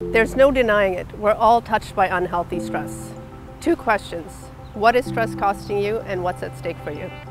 There's no denying it. We're all touched by unhealthy stress. Two questions. What is stress costing you and what's at stake for you?